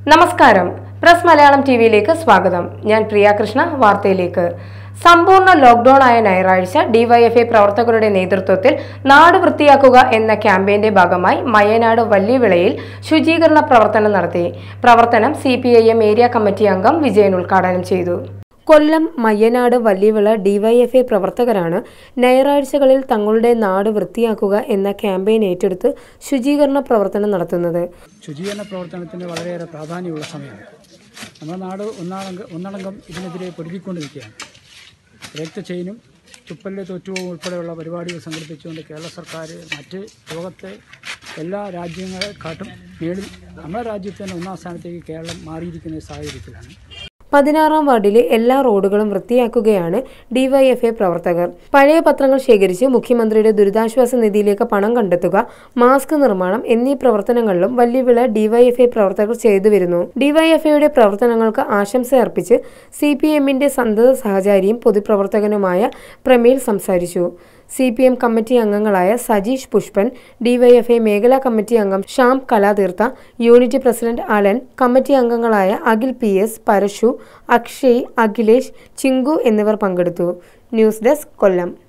നമസ്കാരം. പ്രസ് മലയാളം ടിവിയിലേക്ക് സ്വാഗതം. ഞാൻ പ്രിയ കൃഷ്ണ. വാർത്തയിലേക്ക്. സമ്പൂർണ്ണ ലോക്ക്ഡൌൺ ആയ ഞായറാഴ്ച ഡിവൈഎഫ്ഐ പ്രവർത്തകരുടെ നേതൃത്വത്തിൽ നാട് വൃത്തിയാക്കുക എന്ന ക്യാമ്പയിന്റെ ഭാഗമായി മയ്യനാട് വല്യവിളയിൽ ശുചീകരണ പ്രവർത്തനം നടത്തി. പ്രവർത്തനം CPIM ഏരിയ കമ്മിറ്റി അംഗം വിജയൻ ഉദ്ഘാടനം ചെയ്തു. കൊല്ലം മയ്യനാട് വല്യവിള ഡിവൈഎഫ്ഐ പ്രവർത്തകരാണ് ഞായറാഴ്ചകളിൽ തങ്ങളുടെ നാട് വൃത്തിയാക്കുക എന്ന ക്യാമ്പയിൻ ഏറ്റെടുത്ത് ശുചീകരണ പ്രവർത്തനം നടത്തുന്നത്. ശുചീകരണ പ്രവർത്തനത്തിന് വളരെയേറെ പ്രാധാന്യമുള്ള സമയമാണ്. നമ്മുടെ നാട് ഒന്നടങ്കം ഇതിനെതിരെ പൊരുതിക്കൊണ്ടിരിക്കുകയാണ്. രക്തച്ചെയിനും തുപ്പലിലെ തൊറ്റുവും ഉൾപ്പെടെയുള്ള പരിപാടികൾ സംഘടിപ്പിച്ചുകൊണ്ട് കേരള സർക്കാർ മറ്റ് ലോകത്തെ എല്ലാ രാജ്യങ്ങളെക്കാട്ടും മേളിൽ നമ്മുടെ രാജ്യത്ത് തന്നെ ഒന്നാം സ്ഥാനത്തേക്ക് കേരളം മാറിയിരിക്കുന്ന സാഹചര്യത്തിലാണ്. 16-ാം വാർഡിലെ എല്ലാ റോഡുകളും വൃത്തിയാക്കുകയാണ് ഡിവൈഎഫ്ഐ പ്രവർത്തകർ. പഴയ പത്രങ്ങൾ ശേഖരിച്ച് മുഖ്യമന്ത്രിയുടെ ദുരിതാശ്വാസ നിധിയിലേക്ക് പണം കണ്ടെത്തുക, മാസ്ക് നിർമ്മാണം എന്നീ പ്രവർത്തനങ്ങളിലും വല്യവിള ഡിവൈഎഫ്ഐ പ്രവർത്തകർ ചെയ്തു വരുന്നു. ഡിവൈഎഫ്ഐയുടെ പ്രവർത്തനങ്ങൾക്ക് ആശംസ അർപ്പിച്ച് CPMന്റെ സന്തത സഹചാരിയും പൊതുപ്രവർത്തകനുമായ പ്രമീൽ സംസാരിച്ചു. CPM കമ്മിറ്റി അംഗങ്ങളായ സജീഷ് പുഷ്പൻ, ഡിവൈഎഫ്ഐ മേഖലാ കമ്മിറ്റി അംഗം Shyam Kalatheertha, unit president Alan, committee അംഗങ്ങളായ അഖിൽ PS, പരശു, അക്ഷയ്, അഖിലേഷ്, ചിങ്കു എന്നിവർ പങ്കെടുത്തു. ന്യൂസ് ഡെസ്ക്, കൊല്ലം.